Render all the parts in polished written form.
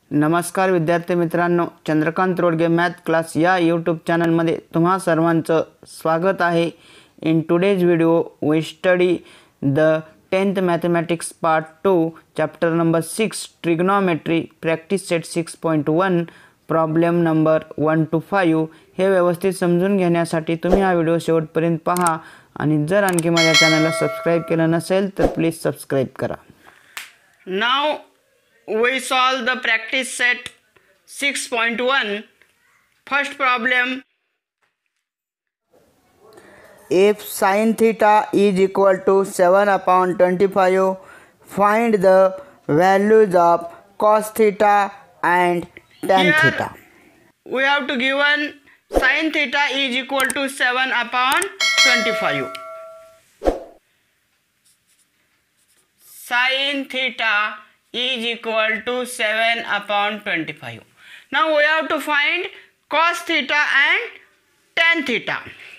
नमस्कार विद्यार्थी मित्रांनो, चंद्रकांत रोडगे मॅथ क्लास या यूट्यूब चॅनलमध्ये तुम्हा सर्वांचं स्वागत आहे. In today's video we study the 10th mathematics part 2 chapter number 6 trigonometry practice set 6.1 problem number 1 to 5. हे व्यवस्थित समजून घेण्यासाठी तुम्ही हा व्हिडिओ शेवटपर्यंत पहा आणि जर आणखी माझ्या चॅनलला सबस्क्राइब केलं नसेल तर प्लीज सबस्क्राइब करा. Now we solve the practice set 6.1. First problem, if sin theta is equal to 7/25, find the values of cos theta and tan theta. We have to given sin theta is equal to 7/25. Sin theta is equal to 7/25. Now we have to find cos theta and tan theta.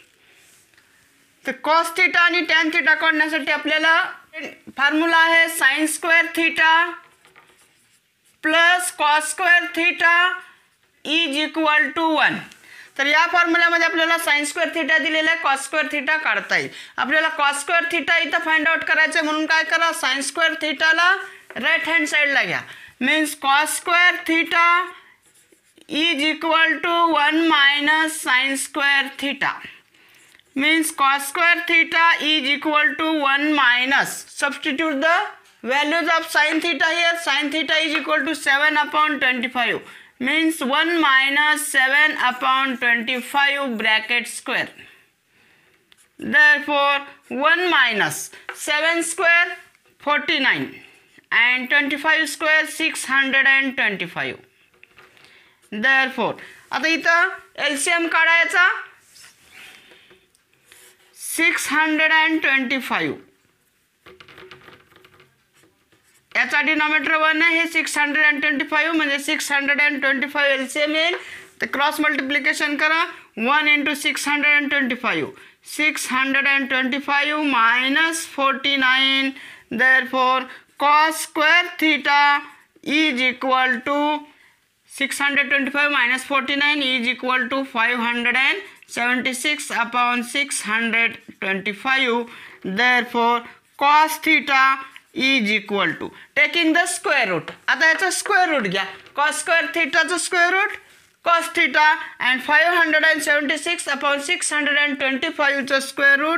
तर cos theta आणि tan theta काढण्यासाठी आपल्याला formula आहे sin square theta plus cos square theta is equal to 1. तर या फॉर्म्युल्यामध्ये आपल्याला sin square theta दिलेला आहे, cos square theta काढता येईल. आपल्याला cos square theta इथं फाइंड आउट करायचं आहे, म्हणून काय करा, sin square theta ला राइट हँड साइडला घ्या. Means cos square theta is equal to 1 minus sin square theta. Means cos square theta is equal to 1 minus. Substitute the values of sin theta here. Sin theta is equal to 7/25. Means 1 minus 7/25 bracket square. Therefore 1 minus 7 square 49. And 25 square 625. Therefore आता इथं LCM काढायचा 625. याचा denominator 1 आहे, हे 625 म्हणजे 625 LCM येईल. तर cross multiplication करा. 1 into 625. 625 minus 49. Therefore cos square theta is equal to 625 minus 49 is equal to 576/625. Therefore cos theta is equal to, taking the square root. आता याचा स्क्वेअर रूट घ्या. cos square theta चा square root cos theta and 576/625 चा square root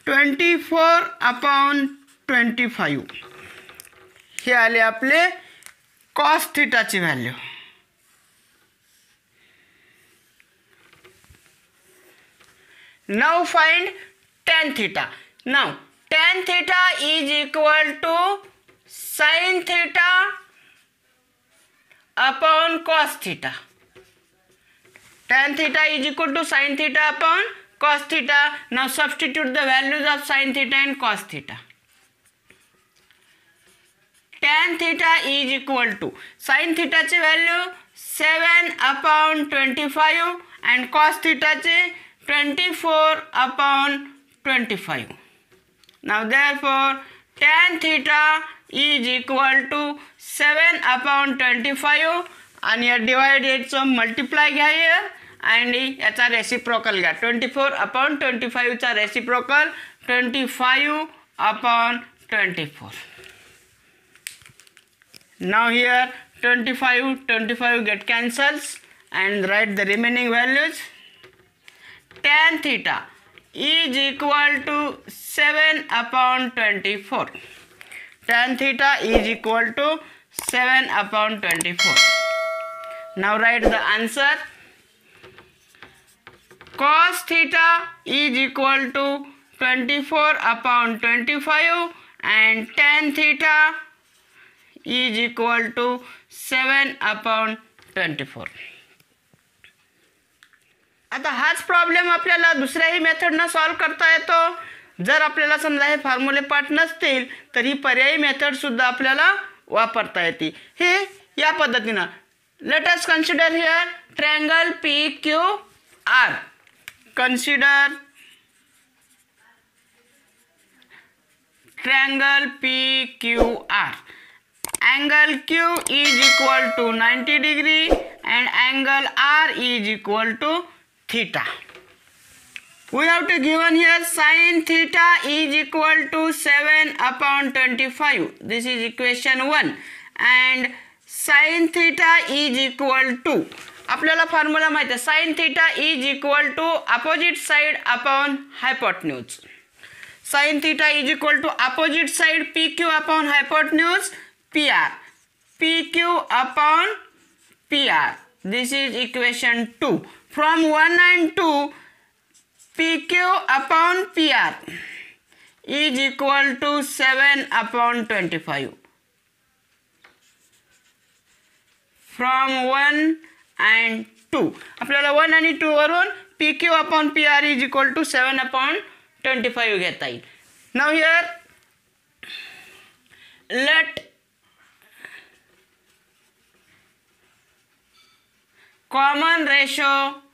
24/25. हे आले आपले cos theta ची value. Now find tan theta. Now tan theta is equal to sin theta upon cos theta. Tan theta is equal to sin theta upon cos theta. Now substitute the values of sin theta and cos theta. Tan theta is equal to sin theta ची value 7/25 and cos theta ची 24/25. Now therefore tan theta is equal to 7/25 आणि या डिवाइडेडचं multiply घ्या here आणि याचा reciprocal घ्या. 24/25 चा reciprocal 25/24. Now here 25 get cancels and write the remaining values. Tan theta is equal to 7/24. Tan theta is equal to 7/24. Now write the answer. Cos theta is equal to 24/25 and tan theta is equal to 7/24. आता हाच problem आपल्याला दुसऱ्याही मेथडनं solve करता येतो. जर आपल्याला समजा हे फॉर्म्युले पाठ नसतील तर ही पर्यायी मेथड सुद्धा आपल्याला वापरता येते. हे या पद्धतीनं. Let us consider here triangle PQR. Consider triangle PQR. angle Q is equal to 90 degree and angle R is equal to theta. We have to given here sin theta is equal to 7 upon 25. This is equation 1 and sin theta is equal to, आपल्याला formula माहिती आहे, sin theta is equal to opposite side upon hypotenuse. Sin theta is equal to opposite side PQ upon hypotenuse PR. PQ upon PR. This is equation 2. From 1 and 2, PQ upon PR is equal to 7 upon 25. From 1 and 2. आपल्याला 1 आणि 2 वरून PQ upon PR is equal to 7 upon 25 घेता येईल. Now here let common ratio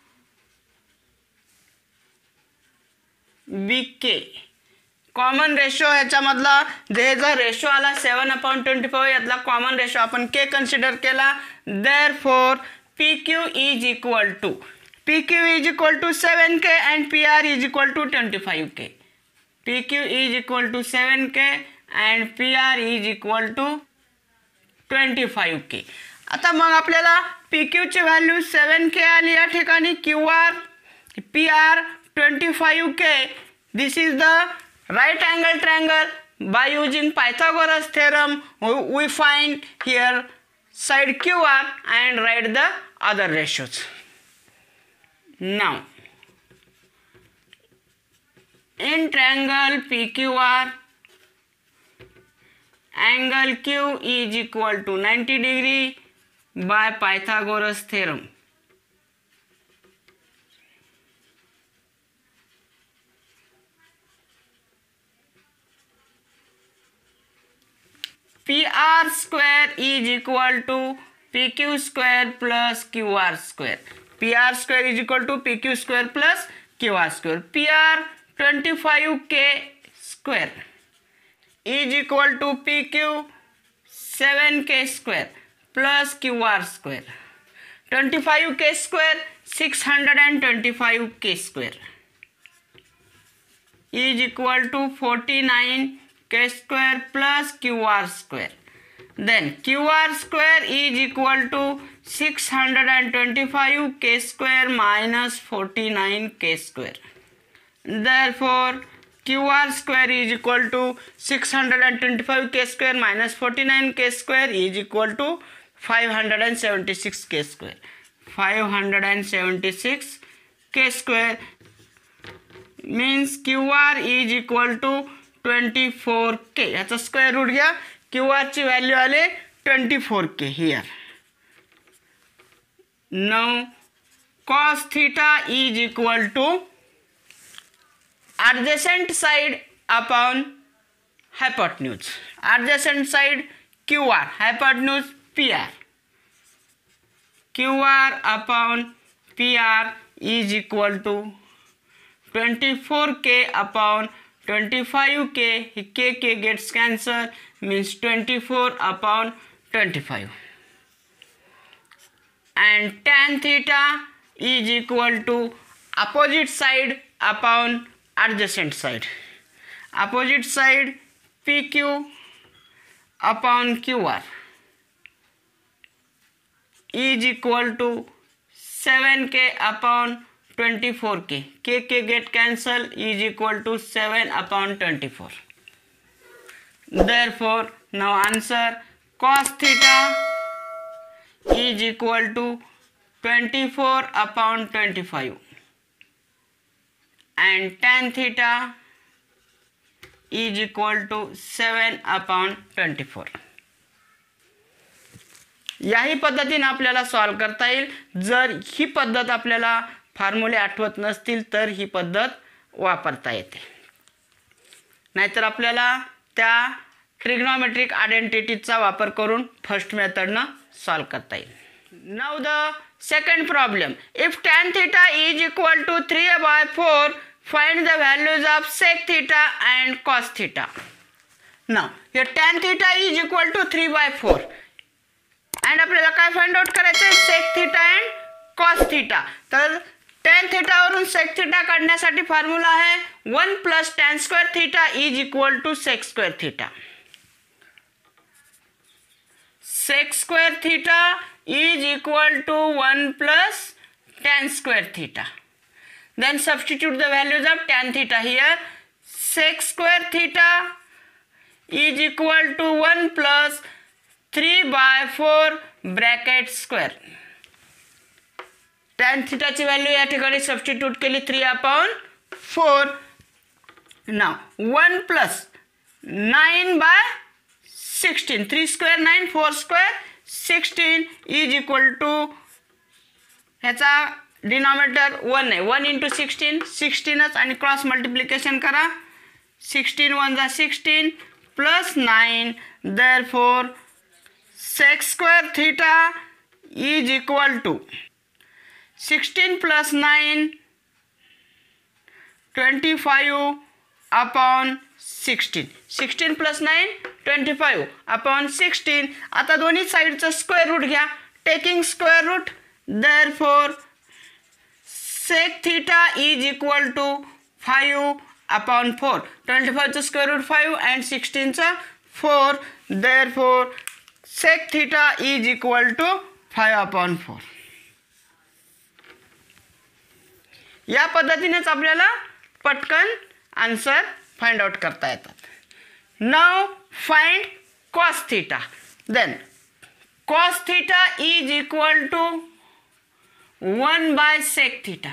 BK. Common ratio ह्याच्यामधला जे जर ratio आला 7 upon 25 यातला कॉमन रेशो आपण K कन्सिडर केला. Therefore PQ is equal to 7K and PR is equal to 25K. PQ is equal to 7K and PR is equal to 25K. आता मग आपल्याला PQ ची व्हॅल्यू 7K आली या ठिकाणी. PR 25K. This is the right angle triangle. By using Pythagoras theorem, we find here side QR and write the other ratios. Now, in triangle PQR, angle Q is equal to 90 degree by Pythagoras theorem. PR square is equal to PQ square plus QR square. PR square is equal to PQ square plus QR square. PR 25K square is equal to PQ 7K square plus QR square. 25K square 625K square is equal to 49K square plus QR square. Then QR square is equal to 625K square minus 49K square. Therefore QR square is equal to 625K square minus 49K square is equal to 576K square. 576K square means QR is equal to 24K. याचा square root घ्या. QR ची value आले 24K here. Now cos theta is equal to adjacent side upon hypotenuse. Adjacent side QR, hypotenuse PR. QR upon PR is equal to 24K upon 25K. K gets cancelled, means 24 upon 25. And tan theta is equal to opposite side upon adjacent side. Opposite side PQ upon QR is equal to 7K upon 24K. K get cancelled, is equal to 7 upon 24. Therefore now answer cos theta is equal to 24 upon 25 and tan theta is equal to 7 upon 24. याही पद्धतीने आपल्याला solve करता येईल. जर ही पद्धत आपल्याला फॉर्म्युले आठवत नसतील तर ही पद्धत वापरता येते. नाहीतर आपल्याला त्या ट्रिग्नोमेट्रिक आयडेंटिटीचा वापर करून फर्स्ट मेथडनं सॉल्व करता येईल. Now the second problem. If tan theta is equal to 3/4, find the values of sec theta and cos theta. Now हे tan theta is equal to 3/4 and आपल्याला काय फाइंड आउट करायचं आहे sec theta and cos theta. तर tan थीटावरून sec theta काढण्यासाठी formula आहे 1 + tan square theta is equal to sec square theta. Sec square theta is equal to 1 + tan square theta. Then substitute the values of tan theta here. Sec square theta is equal to 1 + 3/4 bracket square. Tan theta ची value या ठिकाणी substitute केली 3/4. Now 1 + 9/16. 3 square 9, 4 square 16 is equal to ह्याचा denominator 1 आहे. 1 × 16 16च आणि cross multiplication करा. 16 × 1 = 16 + 9. Therefore sec square theta is equal to 16 + 9 25/16. 16 + 9 25/16. आता दोन्ही साईडचं स्क्वेअर रूट घ्या. Taking square root. Therefore sec theta is equal to 5/4. 25 square root 5 and 16 4. Therefore sec theta is equal to 5/4. या पद्धतीनेच आपल्याला पटकन आन्सर फाइंड आउट करता येतात. Now find cos theta. Then cos theta is equal to 1/sec theta.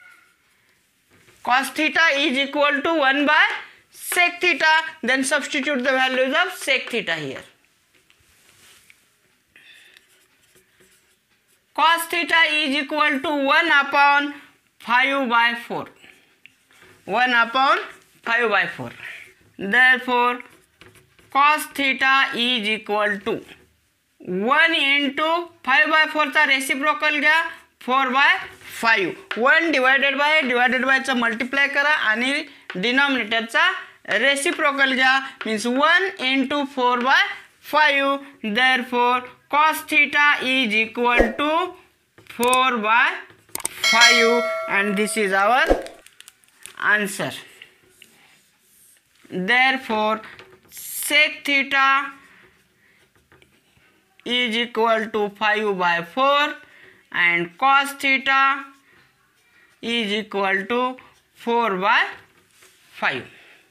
Cos theta is equal to 1/sec theta. Then substitute the values of sec theta here. Cos theta is equal to 1/5/4. 1/5/4. Therefore cos theta is equal to 1 × 5/4 चा reciprocal घ्या 4/5. 1 divided बायचं multiply करा आणि डिनॉमिनेटरचा reciprocal घ्या means 1 × 4/5. Therefore cos theta is equal to 4/5 and this is our answer. Therefore sec theta is equal to 5/4 and cos theta is equal to 4/5.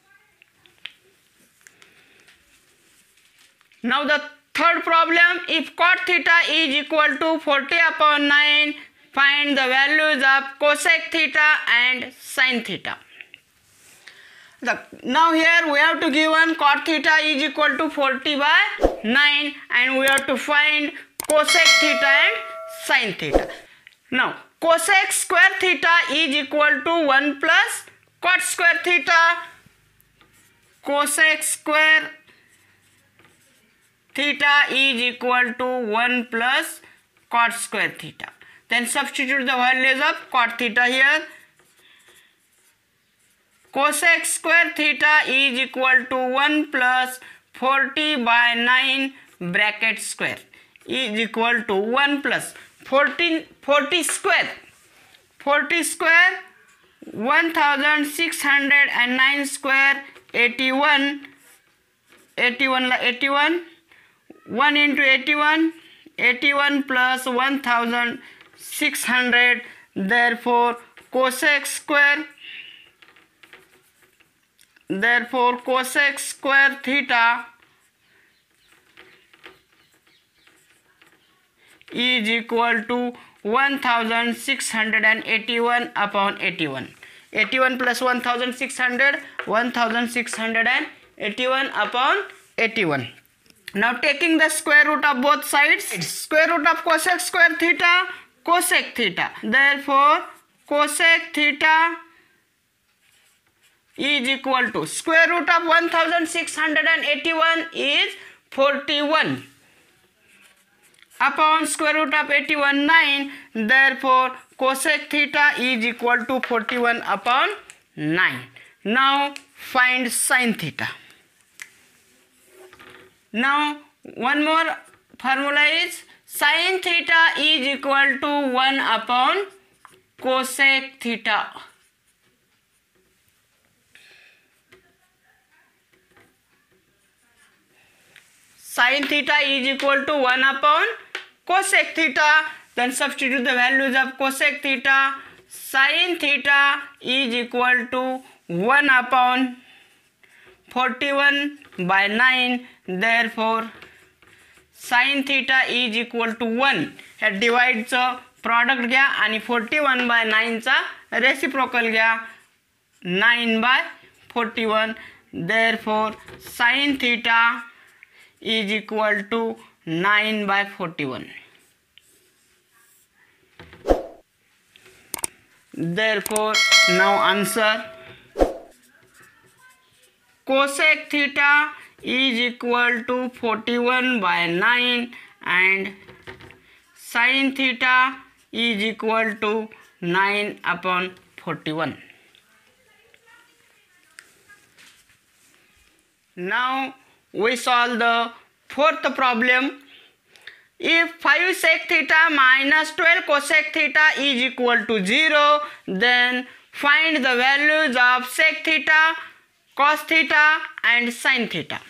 Now the third problem, if cot theta is equal to 40/9, find the values of cosec theta and sin theta. Now here we have to give one cot theta is equal to 40/9 and we have to find cosec theta and sin theta. Now cosec square theta is equal to 1 plus cot square theta. Cosec square theta is equal to 1 plus cot square theta. Then substitute the values of cot theta here. Cosec square theta is equal to 1 plus 40/9 bracket square is equal to 1 plus 40 square 1609 square 81 ला 81 1 × 81 plus 1600. Therefore cosec square theta is equal to 1681/81. 81 plus 1600 1681/81. Now taking the square root of both sides, square root of cosec square theta, cosec theta. Therefore cosec theta is equal to square root of 1681 is 41 upon square root of 81 9. Therefore cosec theta is equal to 41/9. Now find sin theta. Now one more formula is sin theta is equal to 1 upon cosec theta. Sin theta is equal to 1 upon cosec theta. Then substitute the values of cosec theta. Sin theta is equal to 1 upon 41 by 9. Therefore sin theta is equal to 1. हे डिवाइडचं product घ्या आणि 41 by 9चा reciprocal घ्या. 9 by 41. Therefore sin theta is equal to 9 by 41. Therefore now answer cosec theta is equal to 41 by 9 and sin theta is equal to 9 upon 41. Now we solve the fourth problem. If 5 sec theta minus 12 cosec theta is equal to 0, then find the values of sec theta, cos theta and sin theta.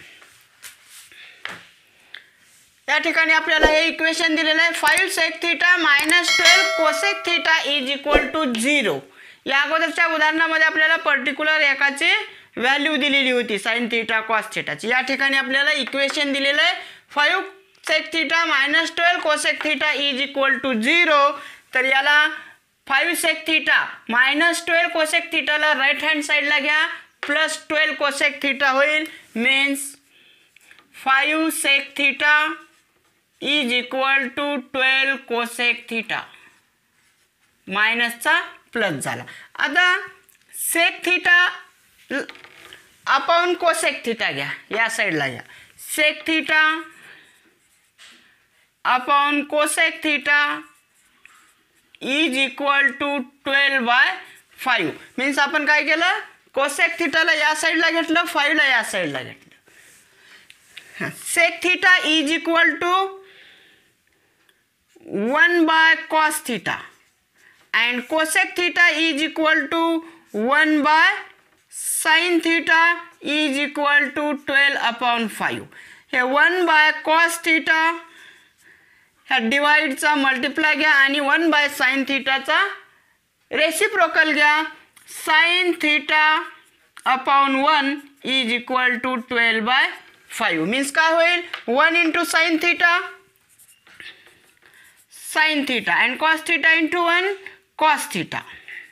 या ठिकाणी आपल्याला हे equation दिलेलं आहे 5 sec theta minus 12 cosec theta is equal to 0. या अगोदरच्या उदाहरणामध्ये आपल्याला particular एकाची व्हॅल्यू दिलेली होती sin theta cos theta ची. या ठिकाणी आपल्याला इक्वेशन दिलेलं आहे 5 sec theta minus 12 cosec theta is equal to 0. तर याला 5 sec theta minus 12 cosec theta ला राईट हँड साईडला घ्या प्लस 12 cosec theta होईल. Means 5 sec theta is equal to 12 cosec theta. मायनसचा प्लस झाला. आता sec theta upon cosec theta घ्या, या साईडला घ्या. sec theta upon cosec theta is equal to 12 by 5. Means आपण काय केलं, cosec theta ला या साईडला घेतलं, 5 ला या साईडला घेतलं. sec theta is equal to 1 by cos theta and cosec theta is equal to 1 by sin theta is equal to 12 upon 5. Hey 1 by cos theta ह्या डिवाइडचा मल्टिप्लाय घ्या आणि 1 by sin थीटाचा रेसिप्रोकल घ्या. sin theta upon 1 is equal to 12 by 5. Means काय होईल, 1 into sin theta and cos theta into 1 cos theta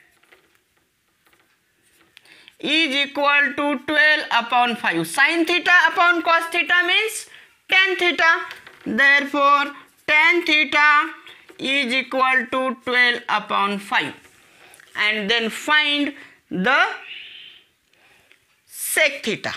is equal to 12 upon 5. Sin theta upon cos theta means tan theta. Therefore tan theta is equal to 12 upon 5. And then find the sec theta.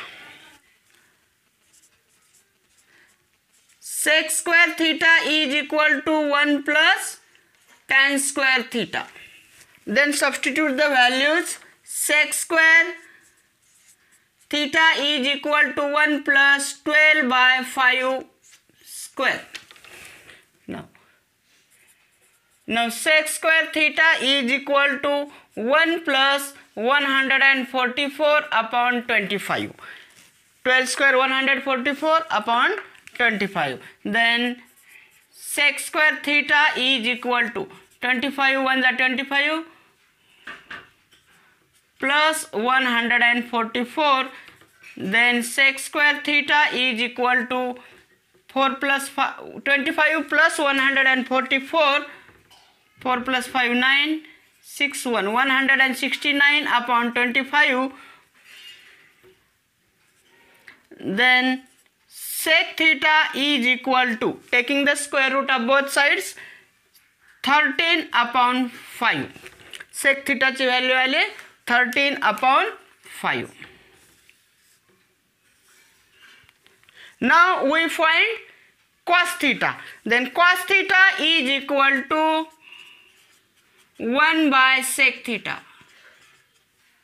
Sec square theta is equal to 1 plus tan square theta. Then substitute the values. Sec square theta is equal to 1 plus 12 by 5 square. Now sec square theta is equal to 1 plus 144 upon 25. 12 square 144 upon 25. Then sec square theta is equal to 25 1 are 25 plus 144. Then sec square theta is equal to 4 plus 5, 25 plus 144. 4 plus 5 9 6 1 169 upon 25. Then sec theta is equal to, taking the square root of both sides, 13 upon 5. Sec theta ची value आली 13 upon 5. Now we find cos theta. Then cos theta is equal to 1 by sec theta.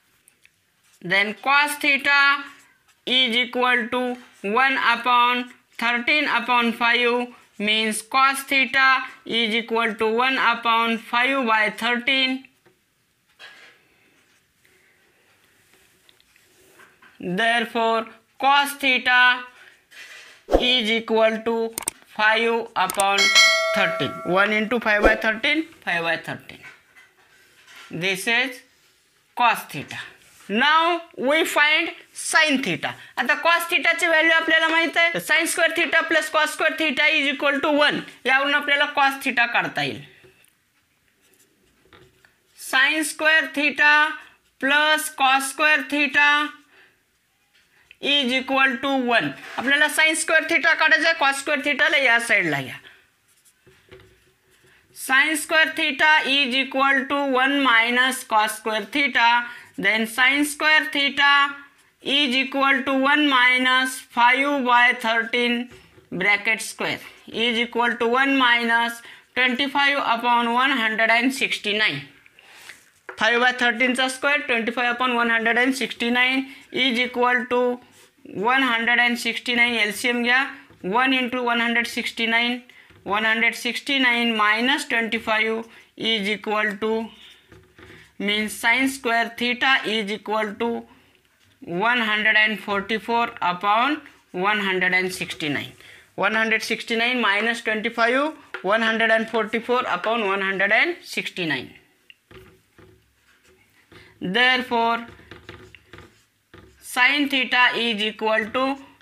Then cos theta is equal to 1 upon 13/5 means cos theta is equal to 1/5/13. Therefore, cos theta is equal to 5/13. 1 into 5/13, 5/13. This is cos theta. Now we find sin theta. आता cos theta ची value आपल्याला माहित आहे. sin square theta plus cos square theta is equal to 1. यावरून आपल्याला cos theta काढता येईल. sin square theta plus cos square theta is equal to 1. आपल्याला sin square theta काढायचा आहे. cos square theta ला या साईडला घ्या. sin square theta is equal to 1 minus cos square theta. Then sin square theta is equal to 1 minus 5/13 bracket square is equal to 1 minus 25/169. 5/13 चा square 25/169 is equal to 169. LCM घ्या. 1 into 169. 169 minus 25 is equal to means sin square theta is equal to 144/169. 169 minus 25, 144/169. Therefore, sin theta is equal to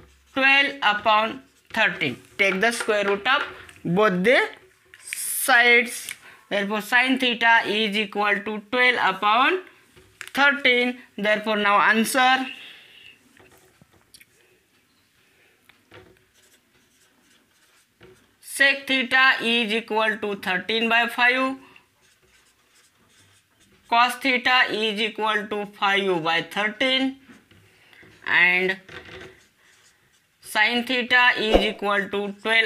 12/13. Take the square root of both the sides. Therefore, sin theta is equal to 12/13. Therefore, now answer sec theta is equal to 13/5. Cos theta is equal to 5/13. And sin theta is equal to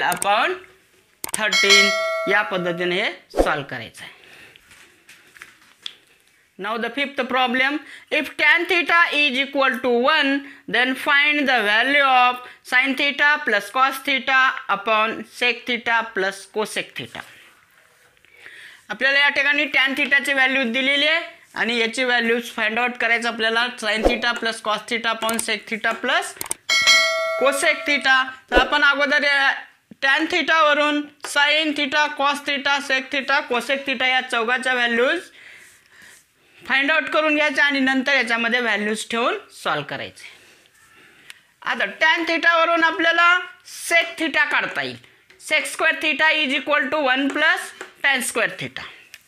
12/13. या पद्धतीने हे solve करायचं आहे. Now the fifth problem, if tan theta is equal to 1, then find the value of sin theta plus cos theta upon sec theta plus cosec theta. आपल्याला या ठिकाणी tan theta ची value दिलेली आहे आणि याची व्हॅल्यूज फाइंड आउट करायचं आपल्याला sin theta plus cos theta upon sec theta plus cosec theta. तर आपण अगोदर tan theta वरून sin theta, cos theta, sec theta, cosec theta या चौघाच्या व्हॅल्यूज फाइंड आउट करून घ्यायच्या आणि नंतर याच्यामध्ये व्हॅल्यूज ठेवून सॉल्व करायचे. आता tan theta वरून आपल्याला sec theta काढता येईल. sec square theta is equal to 1 plus tan square theta.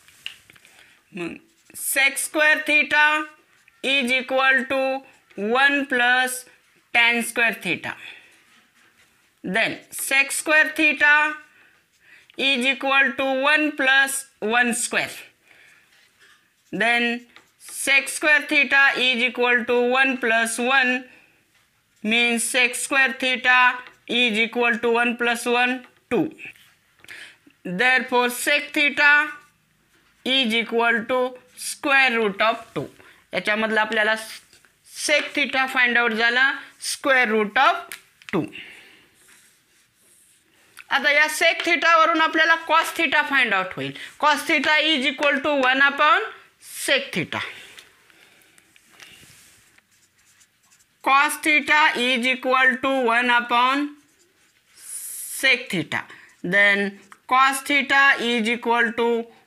sec square theta is equal to 1 plus tan square theta. Then sec square theta is equal to 1 plus 1 square. Then sec square theta is equal to 1 plus 1 means sec square theta is equal to 1 plus 1, 2. Therefore, sec theta is equal to square root of 2. याच्यामधलं आपल्याला sec theta find out झाला square root of 2. आता या sec theta वरून आपल्याला cos theta find out होईल. cos theta is equal to 1/sec theta. cos theta is equal to 1/sec theta. Then cos theta is equal to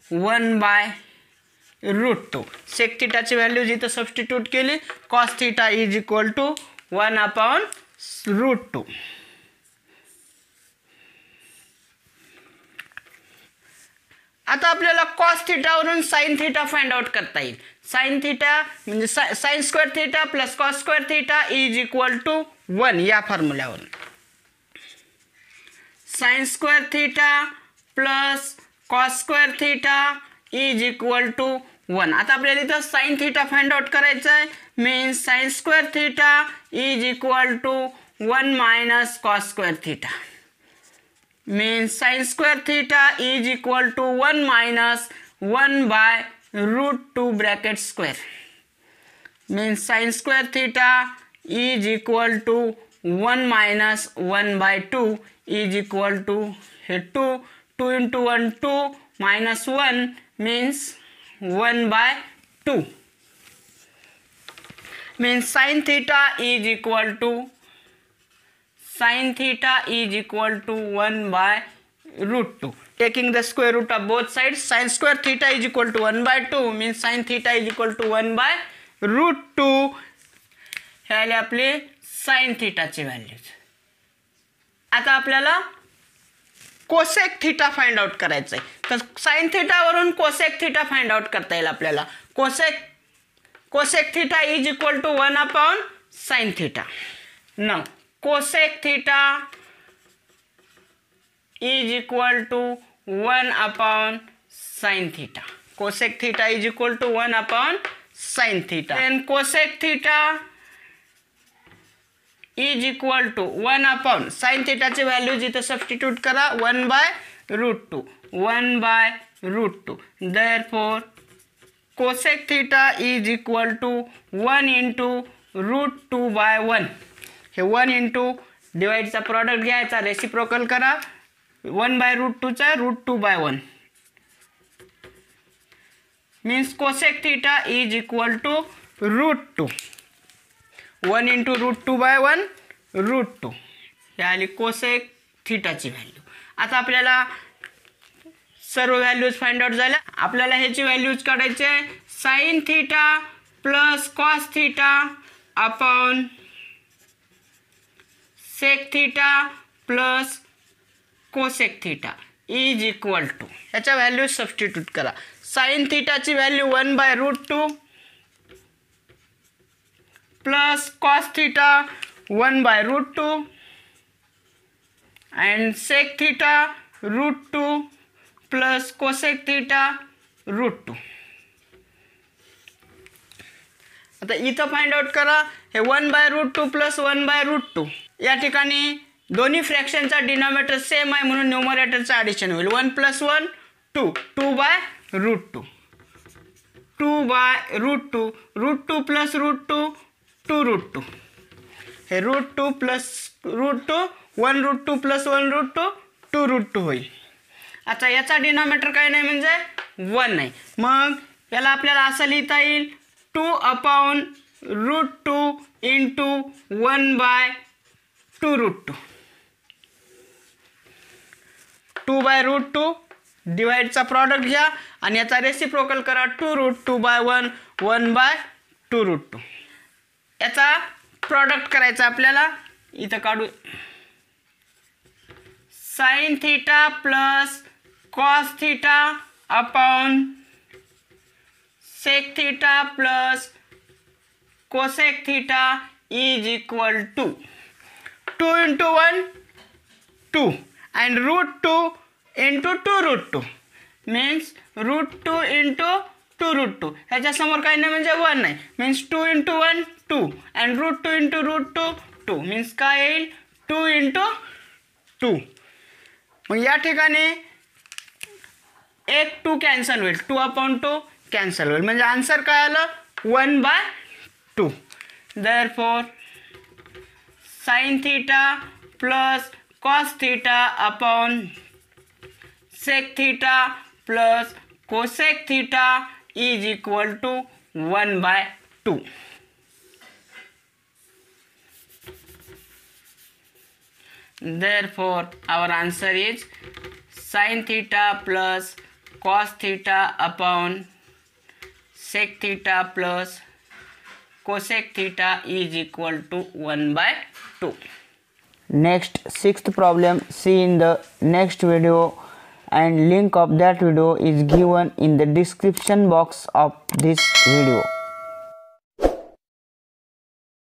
1/√2. sec theta ची values इथं substitute केली. cos theta is equal to 1/√2. आता आपल्याला cos theta वरून sin theta find out करता येईल. sin theta म्हणजे sin square theta plus cos square theta is equal to 1 या फॉर्म्युल्यावरून. sin square theta plus cos square theta is equal to 1. आता आपल्याला इथं sin theta फाइंड आउट करायचं आहे. Means sin square theta is equal to 1 minus cos square theta. Means sin square theta is equal to 1 minus 1/√2 bracket square. Means sin square theta is equal to 1 minus 1 by 2 is equal to हे 2 into 1 2 minus 1 means 1 by 2 means sin theta is equal to 1 by root 2. Taking the square root of both sides, sin square theta is equal to 1 by 2 means sin theta is equal to 1 by root 2. हे आले आपले sin थीटाचे values. आता आपल्याला cosec theta find out करायचं आहे. तर sin थीटावरून cosec theta find out करता येईल आपल्याला. Cosec theta is equal to 1 upon sin theta. Now cosec theta is equal to 1 upon sin theta. Cosec theta is equal to 1 upon sin theta. Then cosec theta is equal to 1 upon sin theta चे values इथे substitute करा. 1 by root 2. 1 by root 2. Therefore cosec theta is equal to 1 into root 2 by 1. हे 1 into डिवाइडचा product घ्यायचा, reciprocal करा. 1 by root 2 चा root 2 by 1 means cosec theta is equal to root 2. 1 into root 2 by 1 root 2 हे आली cosec थीटाची value. आता आपल्याला सर्व values find out झाल्या. आपल्याला ह्याची व्हॅल्यूज काढायचे आहे. sin theta plus cos theta upon sec theta plus cosec theta is equal to ह्याच्या value substitute करा. साइन थीटाची value 1 by root 2 plus cos theta 1 by root 2 and sec theta root 2 plus cosec theta root 2. आता इथं find out करा. हे 1 by root 2 plus 1 by root 2 या ठिकाणी दोन्ही फ्रॅक्शनचा डिनॉमिनेटर सेम आहे म्हणून न्यूमरेटरचा ॲडिशन होईल. 1 plus 1 2 2 by root 2 2 by root 2 root 2 plus root 2 2 root 2 हे root 2 plus root 2 1 root 2 plus 1 root 2 2 root 2 होईल. आता याचा डिनॉमिनेटर काय नाही म्हणजे 1 नाही. मग याला आपल्याला असं लिहिता येईल 2 upon root 2 into 1 by 2 root 2. 2 by root 2 डिवाइडचा प्रॉडक्ट घ्या आणि याचा रेसिप्रोकल करा. 2 रूट 2 बाय 1 1 बाय 2 रूट 2. याचा प्रॉडक्ट करायचा आपल्याला. इथं काढू. Sine theta plus cos theta upon sec theta plus cosec theta is equal to 2 into 1 2 and root 2 into 2 root 2 means root 2 into 2 root 2. ह्याच्या समोर काही नाही म्हणजे 1 नाही means 2 into 1 2 and root 2 into root 2 2 means काय येईल 2 into 2. मग या ठिकाणी एक 2 कॅन्सल होईल. 2 upon 2 कॅन्सल होईल म्हणजे आन्सर काय आलं 1 by 2. Therefore sin theta plus cos theta upon sec theta plus cosec theta is equal to 1 by 2. Therefore our answer is sin theta plus cos theta upon sec theta plus cosec theta is equal to 1 by 2. Next 6th problem, see in the next video, and link of that video is given in the description box of this video.